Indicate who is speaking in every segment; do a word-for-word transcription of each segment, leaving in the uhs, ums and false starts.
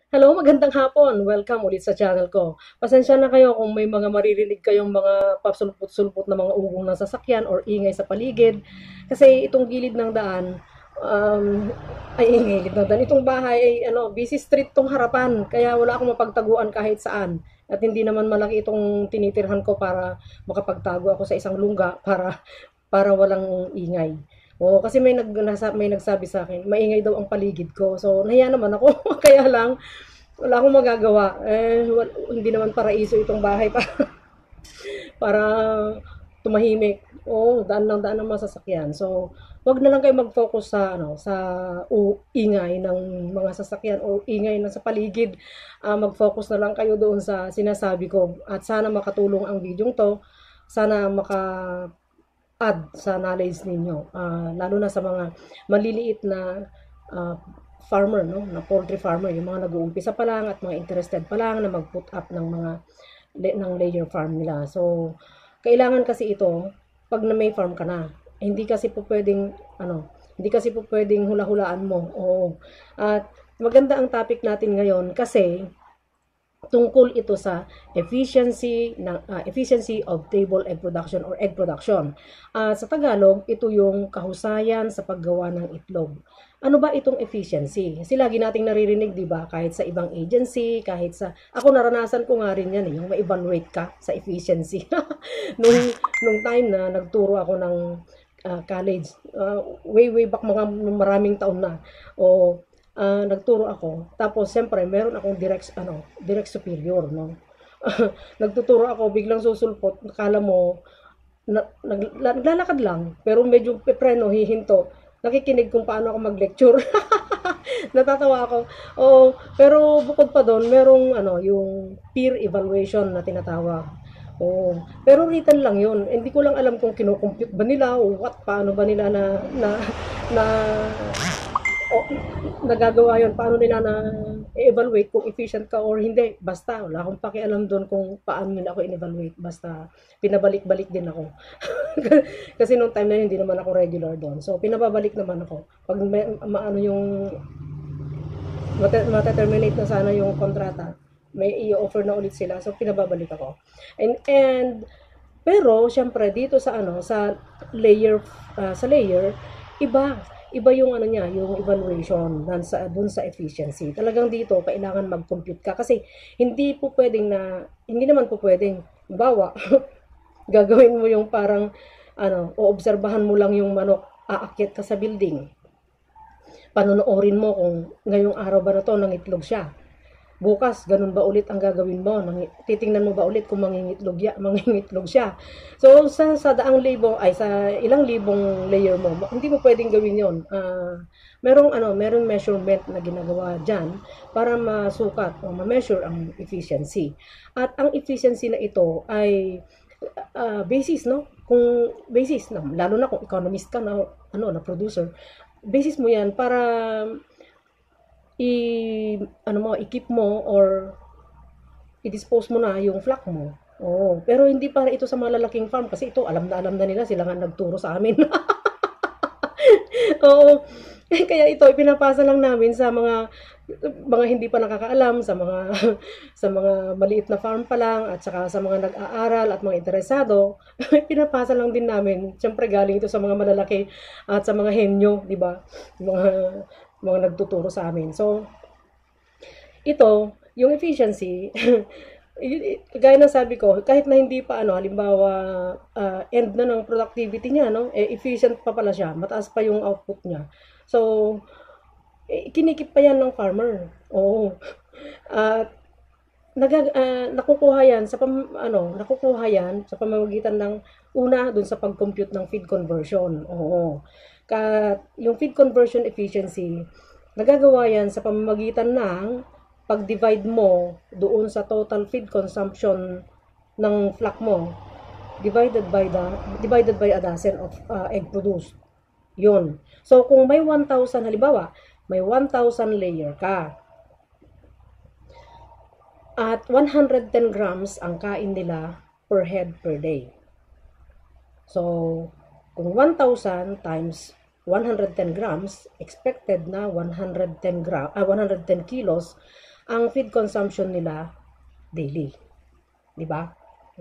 Speaker 1: Hello, magandang hapon. Welcome ulit sa channel ko. Pasensya na kayo kung may mga maririnig kayong mga pasulpot-sulpot na mga ugong ng sasakyan or ingay sa paligid. Kasi itong gilid ng daan, um, ay ingay gilid ng daan. Itong bahay ay ano, busy street tong harapan. Kaya wala akong mapagtaguan kahit saan. At hindi naman malaki itong tinitirhan ko para makapagtago ako sa isang lungga para para walang ingay. Oo, kasi may nag nasa, may nagsabi sa akin, maingay daw ang paligid ko. So, nahiya naman ako. Kaya lang, wala akong magagawa. Eh, wal- hindi naman paraiso itong bahay para, para tumahimik. Oo, daan lang daan ng masasakyan. So, wag na lang kayo mag-focus sa ano, sa u- ingay ng mga sasakyan o ingay na sa paligid. Ah, mag-focus na lang kayo doon sa sinasabi ko. At sana makatulong ang video to. Sana maka add sa knowledge ninyo, ah, lalo na sa mga maliliit na ah, farmer, no, na poultry farmer, yung mga nag-uumpisa pa lang at mga interested pa lang na mag-put up ng mga ng layer farm nila. So, kailangan kasi ito pag na may farm ka na. Hindi kasi po pwedeng ano, hindi kasi po pwedeng hula-hulaan mo. Oo. At maganda ang topic natin ngayon kasi tungkol ito sa efficiency ng uh, efficiency of table egg production or egg production. Uh, sa Tagalog, ito yung kahusayan sa paggawa ng itlog. Ano ba itong efficiency? Kasi lagi nating naririnig, 'di ba? Kahit sa ibang agency, kahit sa ako naranasan ko nga rin 'yan, eh, yung ma-evaluate ka sa efficiency. nung nung time na nagturo ako ng uh, college, uh, way way back mga maraming taon na. O ah, nagturo ako. Tapos siyempre meron akong direct ano, direct superior, no. Nagtuturo ako, biglang susulpot, akala mo na, nag, naglalakad lang, pero medyo pepreno, hihinto. Nakikinig kung paano ako mag-lecture. Natatawa ako. Oh, pero bukod pa doon, merong ano, yung peer evaluation na tinatawag. Oh, pero written lang 'yun. Hindi ko lang alam kung kino-compute ba nila o what, paano ba nila na na na o nagagawa yon, paano nila na evaluate kung efficient ka or hindi. Basta wala akong pakialam doon kung paano nila ako in-evaluate, basta pinabalik-balik din ako. Kasi nung time na yun, hindi naman ako regular doon, so pinababalik naman ako pag may, maano yung mata-terminate na sana yung kontrata, may i-offer na ulit sila, so pinababalik ako. And and pero syempre dito sa ano, sa layer, ah, sa layer, iba iba yung ano niya, yung evaluation dun sa dun sa efficiency. Talagang dito kailangan mag-compute ka kasi hindi po pwedeng na hindi naman po pwedeng bawa gagawin mo yung parang ano, oobserbahan mo lang yung manok, aakyat ka sa building. Panonoorin mo kung ngayong araw ba na to nangitlog siya. Bukas, ganun ba ulit ang gagawin mo? Nang, titingnan mo ba ulit kung mangingitlog, ya, mangingitlog siya? So, sa, sa daang libo, ay sa ilang libong layer mo, hindi mo pwedeng gawin yon. Uh, merong, ano, merong measurement na ginagawa dyan para masukat o ma-measure ang efficiency. At ang efficiency na ito ay uh, basis, no? Kung basis, na, lalo na kung economist ka na, ano, na producer, basis mo yan para i ano mo, i-keep mo or i-dispose mo na yung flock mo. Oo, pero hindi para ito sa malalaking farm kasi ito alam na alam na nila, sila nga nagturo sa amin. Oo. Kaya ito ipinapasa lang namin sa mga mga hindi pa nakakaalam, sa mga sa mga maliit na farm pa lang at saka sa mga nag-aaral at mga interesado. Pinapasa lang din namin. Siyempre galing ito sa mga malalaki at sa mga henyo, di ba? Mga mga nagtuturo sa amin. So, ito, yung efficiency, gaya ng sabi ko, kahit na hindi pa ano, halimbawa, ah, end na ng productivity niya, no? Eh, efficient pa pala siya, mataas pa yung output niya. So, eh, kinikip pa yan ng farmer. Oo. At nagag ah, nakukuha yan sa pam, ano, nakukuha yan sa pamamagitan ng una dun sa pag-compute ng feed conversion. Oo. Ka yung feed conversion efficiency, nagagawa yan sa pamamagitan ng pag-divide mo doon sa total feed consumption ng flock mo divided by the divided by a dozen of uh, egg produced. Yun. So kung may one thousand, halimbawa, may one thousand layer ka at one hundred ten grams ang kain nila per head per day. So kung one thousand times one hundred ten grams, expected na one hundred ten gram, ah, one hundred ten kilos ang feed consumption nila daily. Di ba?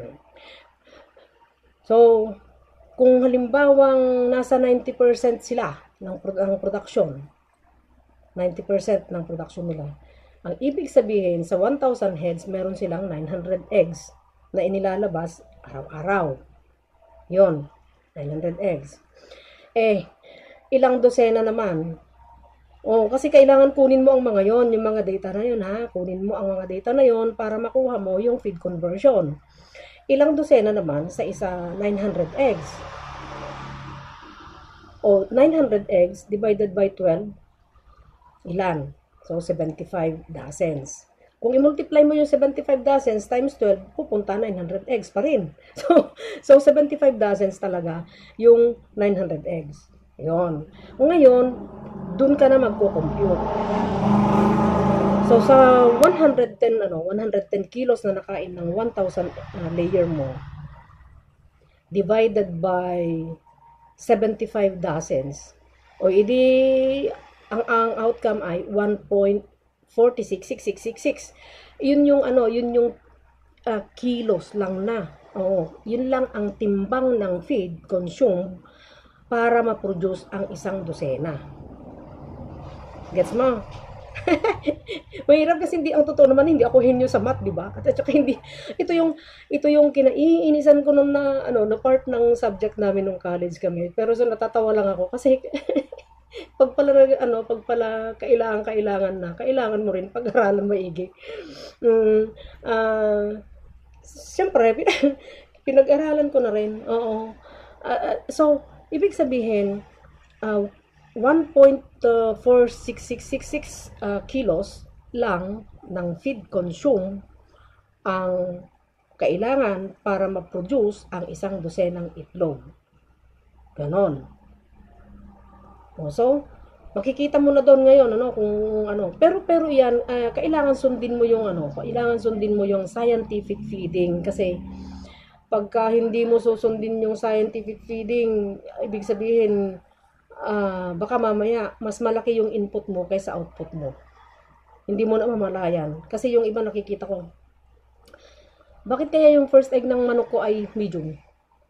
Speaker 1: So, kung halimbawang nasa ninety percent sila ng, ng production, ninety percent ng production nila, ang ibig sabihin, sa one thousand heads, meron silang nine hundred eggs na inilalabas araw-araw. Yon, nine hundred eggs. Eh, ilang dosena naman? O, kasi kailangan kunin mo ang mga yon, yung mga data na yon, ha? Kunin mo ang mga data na yon para makuha mo yung feed conversion. Ilang dosena naman sa isa nine hundred eggs? O, nine hundred eggs divided by twelve, ilan? So, seventy-five dozens. Kung i-multiply mo yung seventy-five dozens times twelve, pupunta nine hundred eggs pa rin. So, so seventy-five dozens talaga yung nine hundred eggs. Yun. Ngayon, dun ka na magko-compute. So, sa one hundred ten, ano, one hundred ten kilos na nakain ng one thousand uh, layer mo, divided by seventy-five dozens, o idi ang ang outcome ay one point four six six six six six. Yun yung ano, yun yung uh, kilos lang na. Oo, yun lang ang timbang ng feed consumed para ma-produce ang isang dosena. Gets mo? Mahirap kasi hindi, ang totoo naman hindi ako henyo sa math, di ba? At saka hindi, ito yung ito yung kinaiinisan ko nung na ano, na part ng subject namin nung college kami. Pero so natatawa lang ako kasi pag pala ano, pag pala kailangan kailangan na, kailangan mo rin pag-aralan maigi. Mm, uh, Siyempre, pinag-aralan ko na rin. Oo. Uh, so, ibig sabihin, uh, one point four six six six six uh, kilos lang ng feed consume ang kailangan para ma-produce ang isang dosenang itlog. Ganon. So, makikita mo na doon ngayon ano kung ano. Pero pero 'yan uh, kailangan sundin mo yung ano, kailangan sundin mo yung scientific feeding kasi pagka hindi mo susundin yung scientific feeding, ibig sabihin uh, baka mamaya mas malaki yung input mo kaysa output mo. Hindi mo na mamalayan kasi yung iba nakikita ko. Bakit kaya yung first egg ng manok ko ay medium?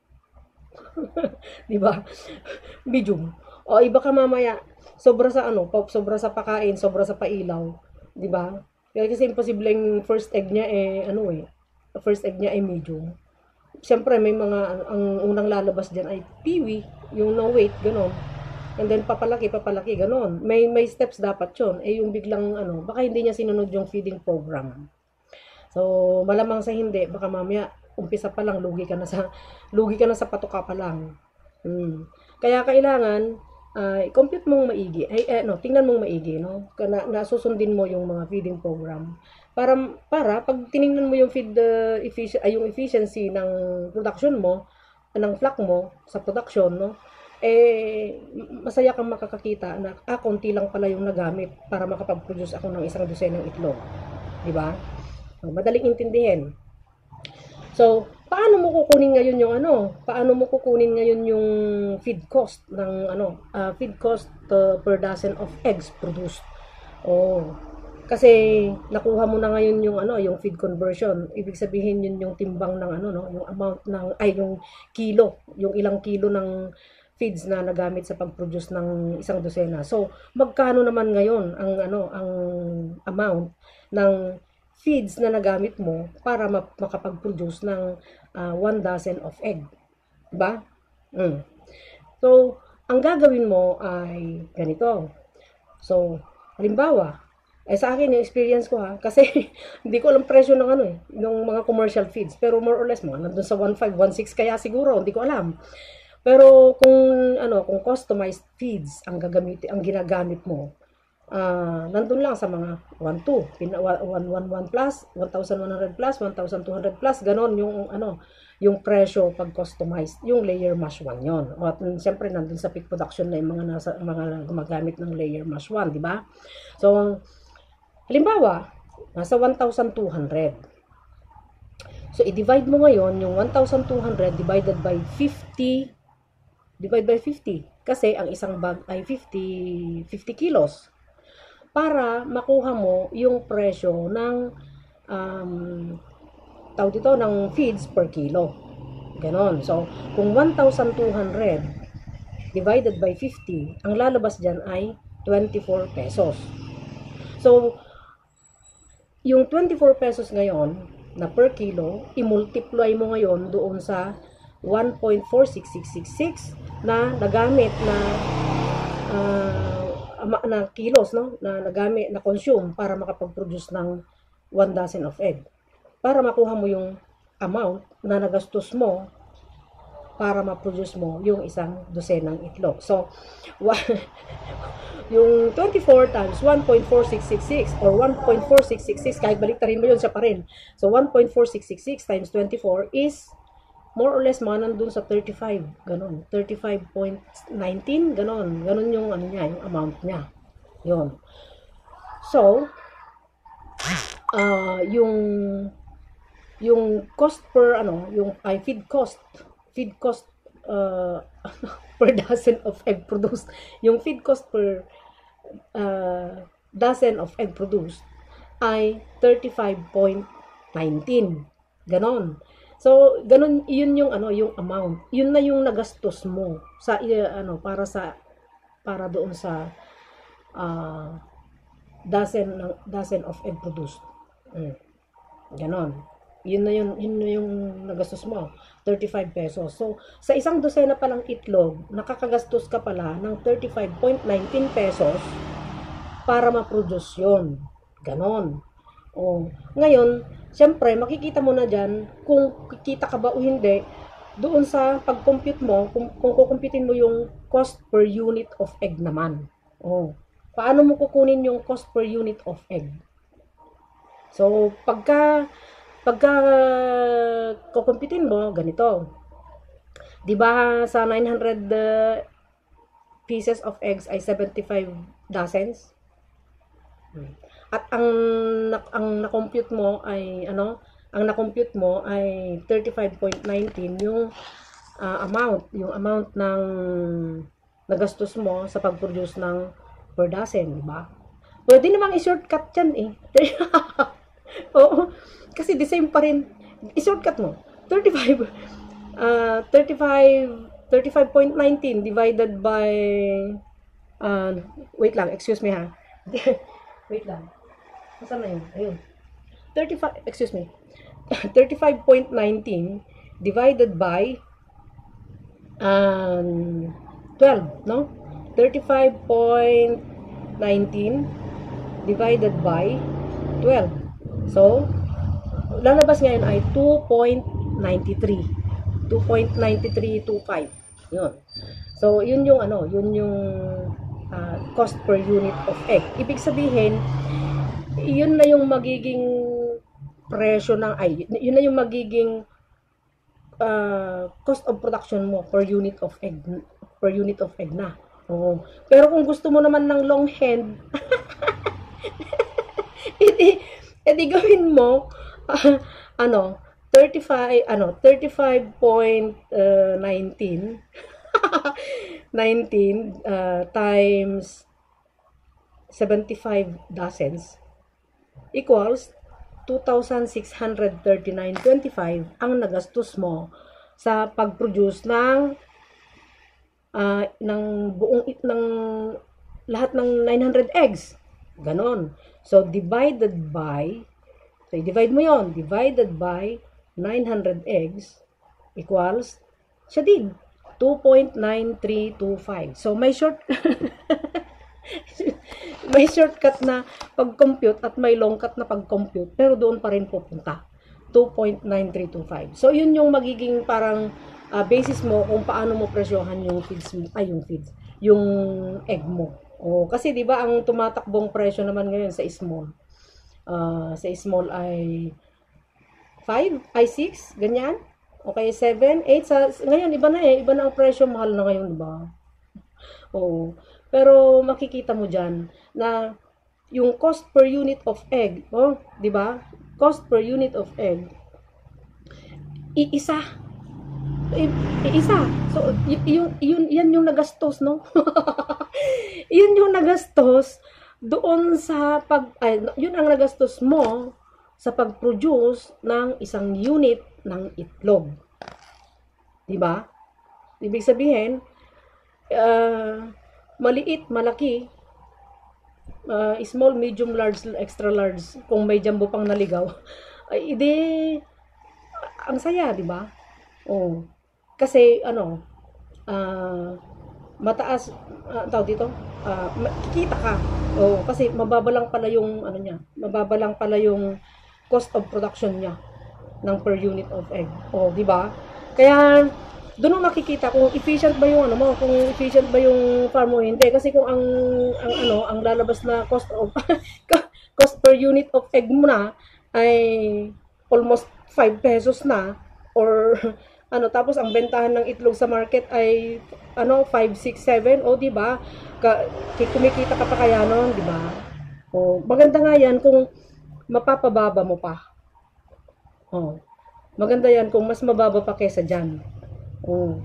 Speaker 1: 'Di ba? Medium. O iba ka mamaya, sobra sa ano, sobra sa pakain, sobra sa pailaw, 'di ba? Kasi imposibleng first egg niya eh ano eh, first egg niya ay medium. Siyempre may mga ano, ang unang lalabas diyan ay piwi, yung no weight, ganon. And then papalaki, papalaki, ganon. May may steps dapat 'yon. Eh yung biglang ano, baka hindi niya sinunod yung feeding program. So, malamang sa hindi, baka mamaya umpisa pa lang lugi ka na sa lugi ka na sa patuka pa lang. Hmm. Kaya kailangan ay uh, compute mong maigi. Ay eh, no, tingnan mong maigi, no? Na, nasusundin mo yung mga feeding program para para pag tiningnan mo yung feed uh, efficient ay yung efficiency ng production mo, ng flock mo sa production, no? Eh masaya kang makakakita na ah, konti lang pala yung nagamit para makapag-produce ako ng isang dosenang itlog. 'Di ba? So, madaling intindihin. So, paano mo kukunin ngayon yung ano? Paano mo kukunin ngayon yung feed cost ng ano, uh, feed cost uh, per dozen of eggs produced? Oh. Kasi nakuha mo na ngayon yung ano, yung feed conversion. Ibig sabihin yun yung timbang ng ano no, yung amount ng ay yung kilo, yung ilang kilo ng feeds na nagamit sa pag-produce ng isang dosena. So, magkano naman ngayon ang ano, ang amount ng feeds na nagamit mo para makapag-produce ng uh, one dozen of egg. Diba? Mm. So, ang gagawin mo ay ganito. So, halimbawa, eh sa akin yung experience ko ha, kasi hindi ko alam presyo ng ano eh, ng mga commercial feeds, pero more or less mga nandun sa one five, one six kaya siguro, hindi ko alam. Pero kung ano, kung customized feeds ang gagamitin, ang ginagamit mo, uh, nandun lang sa mga one two, one eleven plus, one thousand one hundred plus, one thousand two hundred plus, ganon yung ano, yung presyo pag customized, yung layer mash one yon. At siyempre nandun sa peak production na yung mga nasa mga gumagamit ng layer mash one, di ba? So halimbawa, nasa one thousand two hundred. So i-divide mo ngayon yung one thousand two hundred divided by fifty, divide by fifty kasi ang isang bag ay fifty kilos. para makuha mo yung presyo ng um, tawag dito, ng feeds per kilo. Ganon. So, kung one thousand two hundred divided by fifty, ang lalabas dyan ay twenty-four pesos. So, yung twenty-four pesos ngayon na per kilo, i-multiply mo ngayon doon sa one point four six six six six na nagamit na uh, na kilos, no? Na nagamit, na consume para makapag-produce ng one dozen of egg. Para makuha mo yung amount na nagastos mo para ma-produce mo yung isang dosenang itlog. So, yung twenty-four times one point four six six six or one point four six six six, kahit baliktarin mo yun, siya pa rin. So, one point four six six six times twenty-four is more or less mga nandun sa thirty-five. Ganon. thirty-five point one nine. Ganon. Ganon yung, ano niya, yung amount niya. Yun. So, uh, yung yung cost per, ano, yung ay feed cost, feed cost uh, per dozen of egg produced. Yung feed cost per uh, dozen of egg produced ay thirty-five point one nine. Ganon. So, ganon, yun yung ano, yung amount. Yun na yung nagastos mo sa uh, ano, para sa para doon sa uh, dozen dozen of egg produced. Mm. Ganon. Yun na yun, yun na yung nagastos mo, thirty-five pesos. So, sa isang dosena pa lang itlog, nakakagastos ka pala ng thirty-five point one nine pesos para ma-produce yun. Ganon. O, ngayon, siyempre, makikita mo na dyan kung kikita ka ba o hindi doon sa pag-compute mo, kung, kung kukumpitin mo yung cost per unit of egg naman. O, paano mo kukunin yung cost per unit of egg? So, pagka pagka uh, kukumpitin mo, ganito. 'Di ba sa nine hundred uh, pieces of eggs ay seventy-five dozens? At ang ang na-compute mo ay ano, ang na-compute mo ay thirty-five point one nine yung uh, amount, yung amount ng nagastos mo sa pag-produce ng per dozen, 'di ba? Pwede namang i-shortcut 'yan eh. Oo. Kasi the same pa rin. I-shortcut mo. thirty-five uh, thirty-five thirty-five point one nine divided by uh, wait lang, excuse me ha. Wait lang. Saan na yun? Ayun. thirty-five, excuse me. thirty-five point one nine divided by um, twelve, no? thirty-five point one nine divided by twelve. So, lalabas ngayon ay two point nine three. two point nine three two five. Yun. So, yun yung ano, yun yung uh, cost per unit of egg. Ibig sabihin, yun na yung magiging presyo ng, ay, yun na yung magiging uh, cost of production mo per unit of egg, per unit of egg na. Oo. Pero kung gusto mo naman ng long hen, edi, edi gawin mo, Uh, ano, thirty-five, ano, thirty-five point one nine uh, times seventy-five dozens equals two thousand six hundred thirty-nine point two five ang nagastos mo sa pag-produce ng uh, ng buong ng lahat ng nine hundred eggs. Ganon. So, divided by, so, i-divide mo yon, divided by nine hundred eggs equals, siya din, two point nine three two five. So, may short, may shortcut na pag-compute at may long cut na pag-compute, pero doon pa rin pupunta, two point nine three two five. So, yun yung magiging parang uh, basis mo kung paano mo presyohan yung feeds mo, ay yung feeds, yung egg mo. O, kasi di ba ang tumatakbong presyo naman ngayon sa small, Uh, sa small ay five, ay six, ganyan. Okay, seven, eight. Sa, ngayon, iba na eh. Iba na ang presyo. Mahal na ngayon, diba? Oo. Pero makikita mo dyan na yung cost per unit of egg, oh, diba? Cost per unit of egg, iisa. Iisa. So, y- yung, yun, yan yung nagastos, no? Yun yung nagastos doon sa pag, ay, yun ang nagastos mo sa pag-produce ng isang unit ng itlog. Diba? Ibig sabihin, uh, maliit, malaki, uh, small, medium, large, extra large, kung may jumbo pang naligaw, ay ide, ang saya, diba? Oh. Kasi, ano, ah, uh, mataas, uh, tawag dito, uh, kikita ka. Oh, kasi mababa lang pala yung ano niya, mababa lang pala yung cost of production niya ng per unit of egg. Oh, di ba? Kaya doon mo makikita kung efficient ba yung ano mo, kung efficient ba yung farm mo, hindi. Kasi kung ang ang ano, ang lalabas na cost of cost per unit of egg mo na ay almost five pesos na, or ano, tapos ang bentahan ng itlog sa market ay ano five, six, seven, o di ba? Kumikita ka pa kaya noon, di ba? O maganda nga 'yan kung mapapababa mo pa. Oh. Maganda 'yan kung mas mababa pa kaysa diyan. Oh.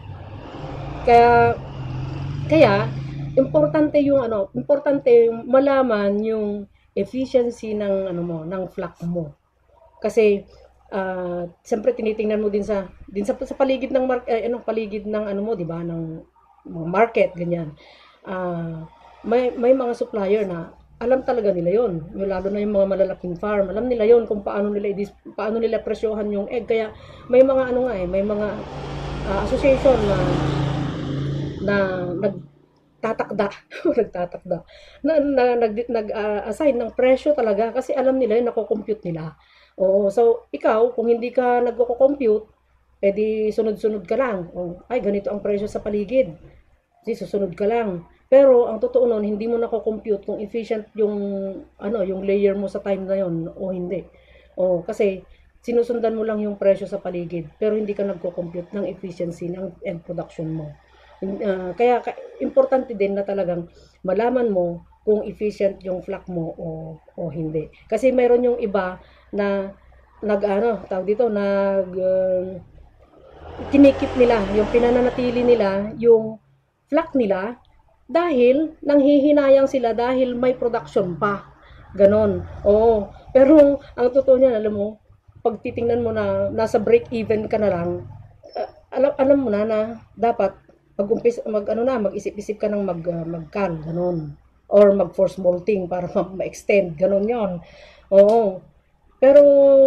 Speaker 1: Kaya kaya importante yung ano, importante yung malaman yung efficiency ng ano mo, ng flock mo. Kasi uh, siyempre tinitingnan mo din sa din sa, sa paligid ng market, eh, ano, paligid ng ano mo, 'di ba, ng market ganyan. Uh, may may mga supplier na alam talaga nila 'yon. Yung lalo na yung mga malalaking farm, alam nila 'yon kung paano nila paano nila presyohan yung egg. Kaya may mga ano nga eh, may mga uh, association na na nagtatakda, nagtatakda na, na nag nag-assign uh, ng presyo talaga kasi alam nila 'yung nako-compute nila. Oo, so ikaw kung hindi ka nagko-compute, edi sunod-sunod ka lang. Oh, ay ganito ang presyo sa paligid. Kasi susunod ka lang. Pero ang totoo noon, hindi mo nako-compute kung efficient yung ano, yung layer mo sa time na 'yon o hindi. Oh, kasi sinusundan mo lang yung presyo sa paligid, pero hindi ka nagko-compute ng efficiency ng end production mo. Uh, kaya ka, importante din na talagang malaman mo kung efficient yung flock mo o o hindi. Kasi mayroon yung iba na nag ano, tawag dito, nag uh, kinikip nila, yung pinananatili nila yung flock nila dahil nanghihinayang sila dahil may production pa. Ganon. Oo. Pero ang totoo niyan, alam mo, pag titingnan mo na nasa break even ka na lang, uh, alam alam mo na na dapat mag-umpis mag ano na, mag-isip-isip ka ng mag uh, mag-can, ganon. Or mag-force molting para ma-extend, ganon 'yon. Oo. Pero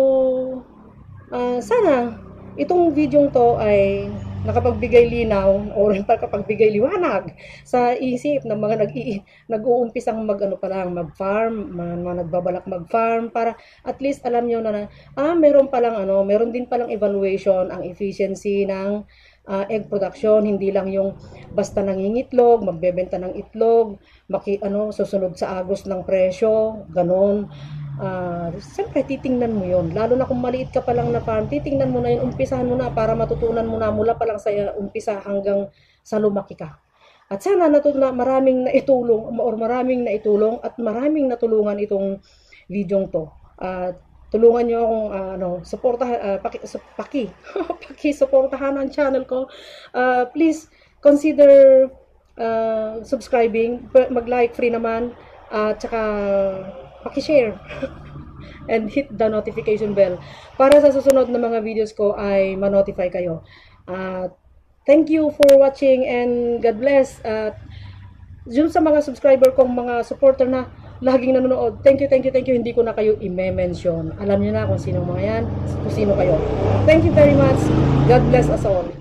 Speaker 1: uh, sana itong video to ay nakapagbigay linaw o nakapagbigay liwanag sa isip ng mga nag nag-uumpisang mag-ano pa lang, mag-farm, mga, mga nagbabalak mag-farm, para at least alam niyo na, na ah meron pa lang ano, meron din palang evaluation ang efficiency ng uh, egg production, hindi lang yung basta nangingitlog, magbebenta ng itlog, maki ano susunod sa agos ng presyo, ganon. Uh, siyempre titingnan mo yon, lalo na kung maliit ka pa lang na farm, titingnan mo na yun, umpisahan mo na para matutunan mo na mula pa lang sa umpisa hanggang sa lumaki ka. At sana natut na maraming naitulong or maraming naitulong at maraming natulungan itong video to. At uh, tulungan niyo akong uh, ano, suportahan, uh, paki, paki, paki suportahan ang channel ko. Uh, please consider uh, subscribing, mag-like, free naman, at uh, saka paki-share and hit the notification bell para sa susunod na mga videos ko ay ma-notify kayo. Uh, thank you for watching and God bless. At uh, yun sa mga subscriber kong mga supporter na laging nanonood, thank you, thank you, thank you. Hindi ko na kayo i-mention. Alam niyo na kung sino mga yan, kung sino kayo. Thank you very much. God bless us all.